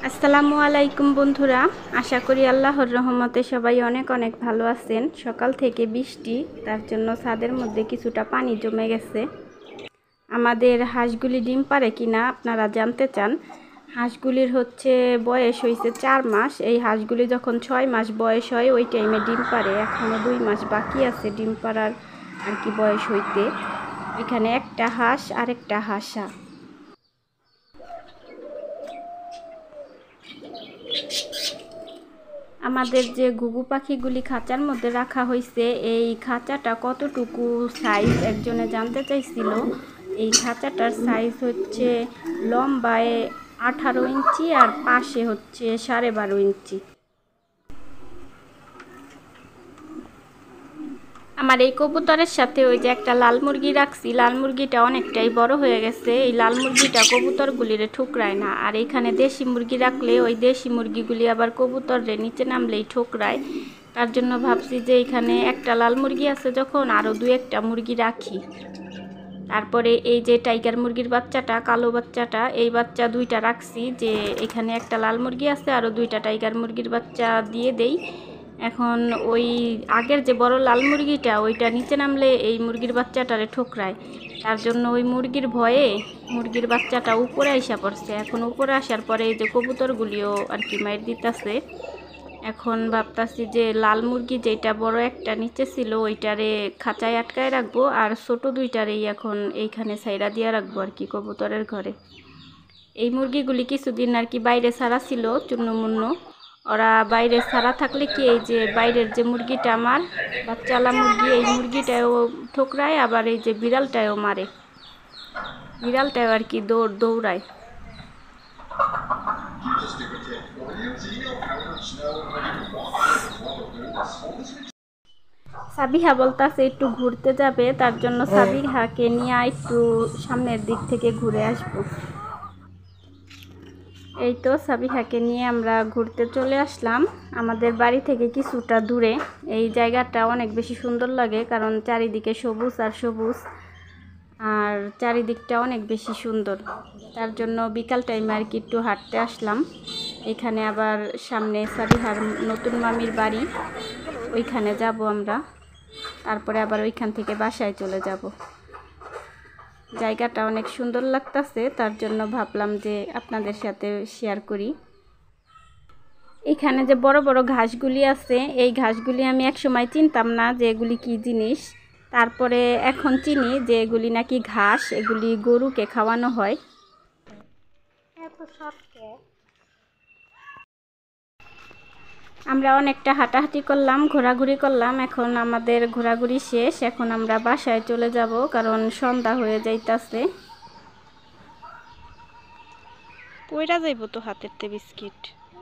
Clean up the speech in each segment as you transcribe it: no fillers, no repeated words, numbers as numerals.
আসসালামু আলাইকুম বন্ধুরা, আশা করি আল্লাহর রহমতে সবাই অনেক অনেক ভালো আছেন। সকাল থেকে বৃষ্টি, তার জন্য ছাদের মধ্যে কিছুটা পানি জমে গেছে। আমাদের হাঁসগুলি ডিম পারে কিনা আপনারা জানতে চান। হাঁসগুলির বয়স হয়েছে 4 মাস। এই হাঁসগুলি যখন 6 মাস বয়স হয় ওই টাইমে ডিম পারে। এখনও 2 মাস বাকি আছে ডিম পাড়ার বয়স হইতে। এখানে একটা হাঁস আর একটা হাঁসা। আমাদের যে ঘুঘু পাখিগুলি খাঁচার মধ্যে রাখা হয়েছে, এই খাঁচাটা কতটুকু সাইজ একজনে জানতে চাইছিল। এই খাঁচাটার সাইজ লম্বায় 18 ইঞ্চি আর পাশে 12.5 ইঞ্চি। আমার এই কবুতরের সাথে ওই যে একটা লাল মুরগি রাখছি, লাল মুরগিটা অনেকটাই বড় হয়ে গেছে। এই লাল মুরগিটা কবুতরগুলিরে ঠুকরায় না, আর এখানে দেশি মুরগি রাখলে ওই দেশি মুরগিগুলি আবার কবুতরের নিচে নামলেই ঠুকরায়। তার জন্য ভাবছি যে এখানে একটা লাল মুরগি আছে, যখন আরও 2-1টা মুরগি রাখি। তারপরে এই যে টাইগার মুরগির বাচ্চাটা, কালো বাচ্চাটা, এই বাচ্চা 2টা রাখছি, যে এখানে একটা লাল মুরগি আছে, আরও 2টা টাইগার মুরগির বাচ্চা দিয়ে দেই। এখন ওই আগের যে বড় লাল মুরগিটা, ওইটা নিচে নামলে এই মুরগির বাচ্চাটারে ঠোকরায়। তার জন্য ওই মুরগির ভয়ে মুরগির বাচ্চাটা উপরে আইসা পড়ছে। এখন উপরে আসার পরে এই যে কবুতরগুলিও মাইর দিতেছে। এখন ভাবতাছি যে লাল মুরগি যেটা বড় একটা নিচে ছিল ওইটারে খাঁচায় আটকায় রাখবো, আর ছোট 2টারেই এখন এইখানে সাইরা দিয়ে রাখবো কবুতরের ঘরে। এই মুরগিগুলি কিছুদিন বাইরে ছাড়া ছিল, চূর্ণমূর্ণ। ওরা বাইরে ছাড়া থাকলে কি, এই যে বাইরের যে মুরগিটা আমার বাচ্চালা মুরগি, এই মুরগিটাও ঠোকরায়, আবার এই যে বিড়ালটাও মারে। বিড়ালটাও দৌড়ায়। সাবিহা বলতাছে একটু ঘুরতে যাবে, তার জন্য সাবিহাকে নিয়ে একটু সামনের দিক থেকে ঘুরে আসবো। এই তো সাবিহাকে নিয়ে আমরা ঘুরতে চলে আসলাম আমাদের বাড়ি থেকে কিছুটা দূরে। এই জায়গাটা অনেক বেশি সুন্দর লাগে, কারণ চারিদিকে সবুজ আর সবুজ, আর চারিদিকটা অনেক বেশি সুন্দর। তার জন্য বিকাল টাইমে একটু হাঁটতে আসলাম। এখানে আবার সামনে সাবিহার নতুন মামির বাড়ি, ওইখানে যাব আমরা। তারপরে আবার ওইখান থেকে বাসায় চলে যাব। জায়গাটা অনেক সুন্দর লাগতেছে, তার জন্য ভাবলাম যে আপনাদের সাথে শেয়ার করি। এখানে যে বড় বড় ঘাসগুলি আছে, এই ঘাসগুলি আমি একসময় চিনতাম না যে এগুলি কি জিনিস। তারপরে এখন চিনি যে এগুলি নাকি ঘাস, এগুলি গরুকে খাওয়ানো হয়। আমরা অনেকটা হাঁটাহাঁটি করলাম, ঘোরাঘুরি করলাম। এখন আমাদের ঘোরাঘুরি শেষ। এখন আমরা বাসায় চলে যাব, কারণ সন্ধ্যা হয়ে যাইতাছে। কইরা যাইব তো হাতেরতে বিস্কিট।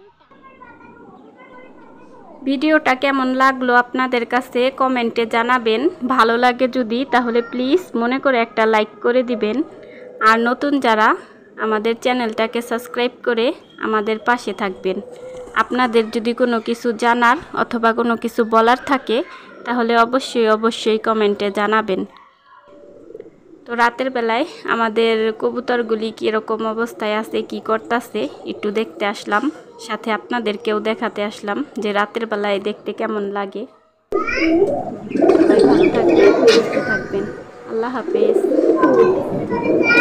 ভিডিওটা কেমন লাগলো আপনাদের কাছে কমেন্টে জানাবেন। ভালো লাগে যদি, তাহলে প্লিজ মনে করে একটা লাইক করে দিবেন। আর নতুন যারা, আমাদের চ্যানেলটাকে সাবস্ক্রাইব করে আমাদের পাশে থাকবেন। আপনাদের যদি কোনো কিছু জানার অথবা কোনো কিছু বলার থাকে, তাহলে অবশ্যই কমেন্টে জানাবেন। তো রাতের বেলায় আমাদের কবুতরগুলি কীরকম অবস্থায় আছে, কি করতেছে একটু দেখতে আসলাম, সাথে আপনাদেরকেও দেখাতে আসলাম যে রাতের বেলায় দেখতে কেমন লাগে। সবাই ভালো থাকবেন, সুস্থ থাকবেন। আল্লাহ হাফেজ।